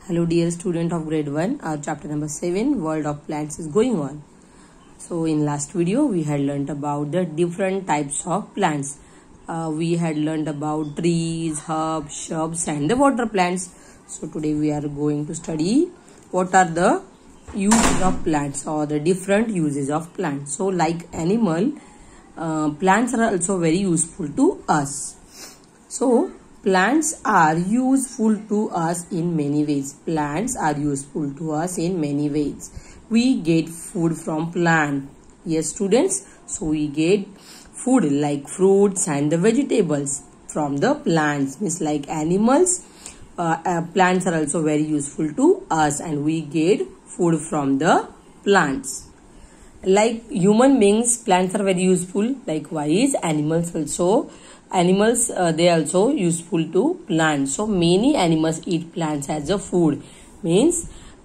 Hello dear student of grade 1, our chapter number 7, World of Plants is going on. So in last video we had learnt about the different types of plants. We had learnt about trees, herbs, shrubs and the water plants. So today we are going to study what are the uses of plants or the different uses of plants. So like animal, plants are also very useful to us. So plants are useful to us in many ways. Plants are useful to us in many ways. We get food from plant. Yes, students. So we get food like fruits and the vegetables from the plants. Means like animals, plants are also very useful to us, and we get food from the plants. Like human beings, plants are very useful. Likewise, animals also. They also useful to plants. So many animals eat plants as a food. Means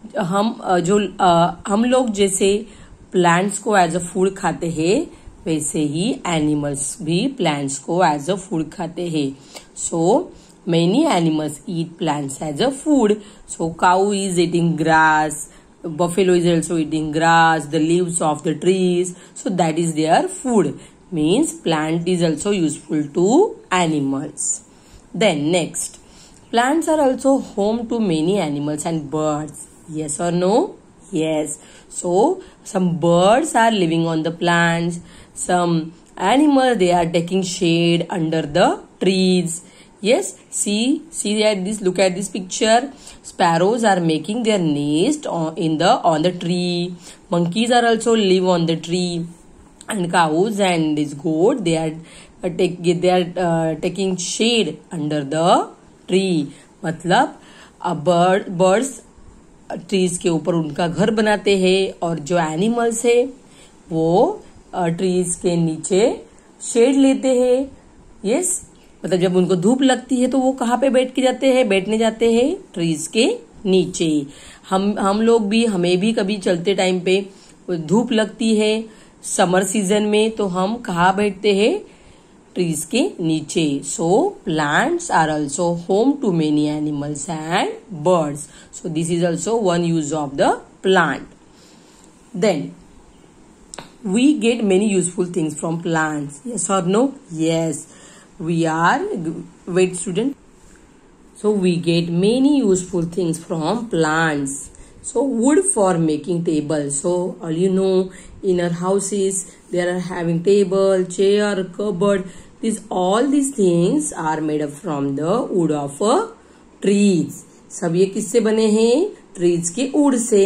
हम लोग जैसे plants को as a food खाते हैं, वैसे ही animals भी plants को एज अ फूड खाते हैं. सो many animals eat plants as a food. So cow is eating grass, buffalo is also eating grass, the leaves of the trees. So that is their food. Means plant is also useful to animals. Then next, plants are also home to many animals and birds. Yes or no? Yes. So some birds are living on the plants. Some animals, they are taking shade under the trees. Yes, see at this, look at this picture. Sparrows are making their nest on the tree. Monkeys are also live on the tree. And cows and this goat, they are taking shade under the tree. मतलब birds trees के ऊपर उनका घर बनाते हैं, और जो animals है वो trees के नीचे shade लेते हैं. Yes, मतलब जब उनको धूप लगती है तो वो कहाँ पे बैठने जाते हैं ट्रीज के नीचे. हम लोग भी, हमें भी कभी चलते टाइम पे धूप लगती है समर सीजन में, तो हम कहाँ बैठते हैं? ट्रीज के नीचे. So plants are also home to many animals and birds. So this is also one use of the plant. Then we get many useful things from plants. Yes or no? Yes. Wait student. So we get many useful things from plants. So wood for making tables. So all you know, in our houses there are having table, chair, cupboard. All these things are made up from the wood of trees. सब ये किससे बने हैं? Trees के wood से.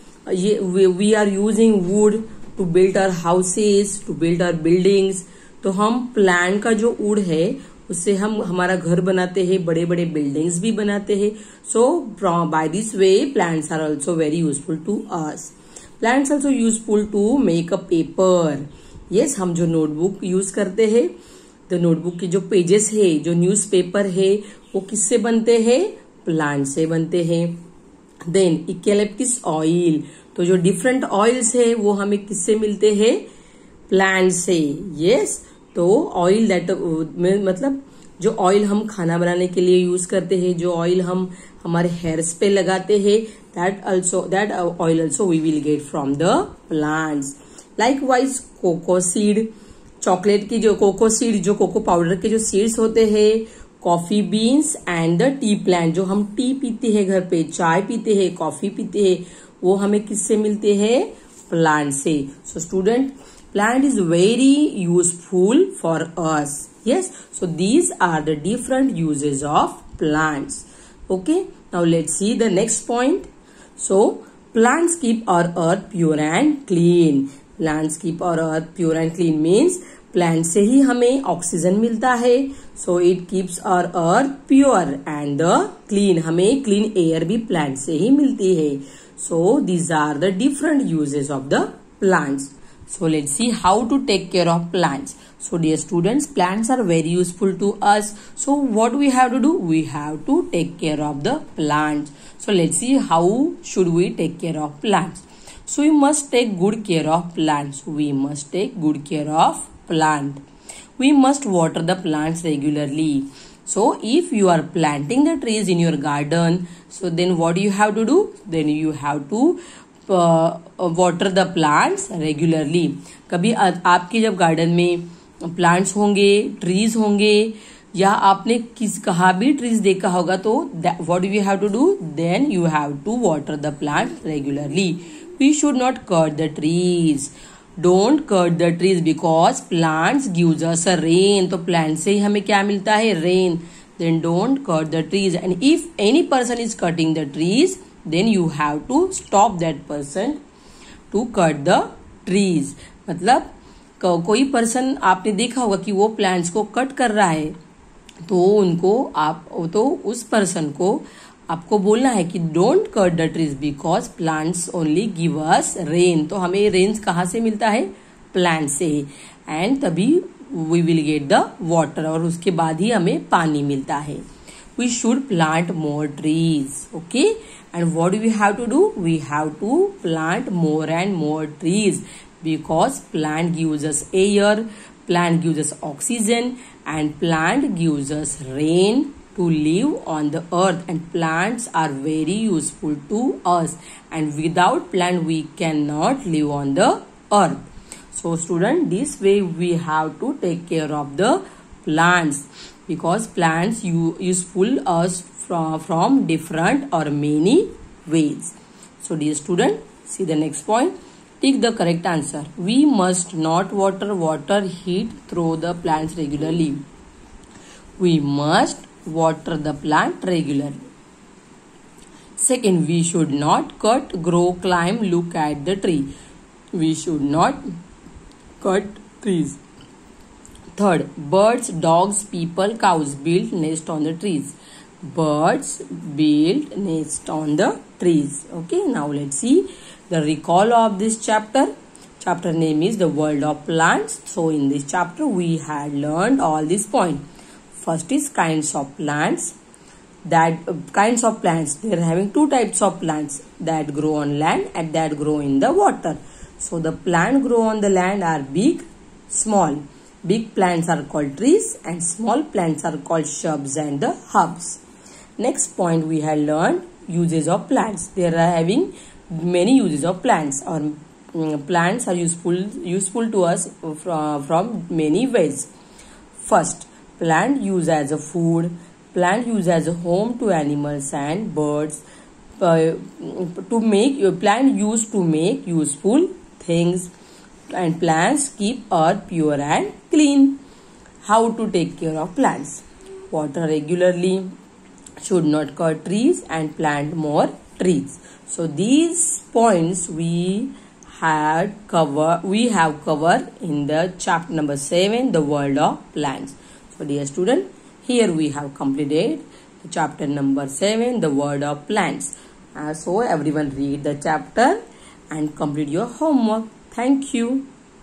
We are using wood to build our houses, to build our buildings. तो हम plant का जो वुड है उससे हम हमारा घर बनाते हैं, बड़े बड़े बिल्डिंग्स भी बनाते हैं. So by this way plants are also very useful to us. Plants also useful to make a paper. Yes, हम जो नोटबुक यूज करते हैं, तो नोटबुक के जो पेजेस है, जो न्यूज पेपर है, वो किससे बनते हैं? प्लांट से बनते हैं. Then eucalyptus oil. तो जो डिफरेंट ऑयल्स है वो हमें किससे मिलते हैं? प्लांट से. यस, तो ऑयल दैट मतलब जो ऑयल हम खाना बनाने के लिए यूज करते हैं, जो ऑयल हम हमारे हेयर्स पे लगाते हैं, that oil also we will get from the plants. Likewise cocoa seed, chocolate की जो कोको सीड, जो कोको पाउडर के जो सीड्स होते हैं, coffee beans and the tea plant. जो हम टी पीते हैं घर पे, चाय पीते हैं, कॉफी पीते हैं, वो हमें किससे मिलते हैं? प्लांट से. So student, plant is very useful for us. Yes, so these are the different uses of plants. Okay, now let's see the next point. So plants keep our earth pure and clean. Plants keep our earth pure and clean means plant से ही हमें oxygen मिलता है. So it keeps our earth pure and the clean. हमें clean air भी plant से ही मिलती है. So these are the different uses of the plants. So let's see how to take care of plants. So dear students, plants are very useful to us. So what we have to do? We have to take care of the plants. So let's see how should we take care of plants. So we must take good care of plants. We must take good care of plant. We must water the plants regularly. So if you are planting the trees in your garden, so then what you have to do? Then you have to water the plants regularly. कभी आपके जब garden में plants होंगे, trees होंगे, या आपने कहा भी ट्रीज देखा होगा, तो what you have to do? Then you have to water the plant regularly. We should not cut the trees. Don't cut the trees because plants gives us a rain. तो plant से ही हमें क्या मिलता है? Rain. Then don't cut the trees. And if any person is cutting the trees, then you have to stop that person to cut the trees. मतलब कोई person आपने देखा होगा कि वो प्लांट्स को कट कर रहा है, तो उस पर्सन को आपको बोलना है कि don't cut the trees because plants only give us rain. तो हमें रेन कहाँ से मिलता है? प्लांट से. एंड तभी we will get the water, और उसके बाद ही हमें पानी मिलता है. We should plant more trees. Okay, and what do we have to do? We have to plant more and more trees because plant gives us air, plant gives us oxygen, and plant gives us rain to live on the earth. And plants are very useful to us, and without plant we cannot live on the earth. So student, this way we have to take care of the plants, because plants useful us from different or many ways. So dear student, see the next point. Take the correct answer. We must not water heat through the plants regularly. We must water the plant regularly. Second, we should not cut, grow, climb, look at the tree. We should not cut trees. Third, birds, dogs, people, cows build nest on the trees. Birds build nest on the trees. Okay, now let's see the recall of this chapter. Chapter name is The World of Plants. So in this chapter we had learned all these points. First is kinds of plants. Kinds of plants. They are having two types of plants that grow on land and that grow in the water. So the plant grow on the land are big, small. Big plants are called trees and small plants are called shrubs and the herbs. Next point we have learned uses of plants. They are having many uses of plants, or plants are useful to us from many ways. First, plant use as a food. Plant use as a home to animals and birds. Plant used to make useful things. And plants keep earth pure and clean. How to take care of plants? Water regularly, should not cut trees, and plant more trees. So these points we have covered in the chapter number 7, The World of Plants. So dear student, here we have completed the chapter number 7, The World of Plants. So everyone read the chapter and complete your homework. Thank you.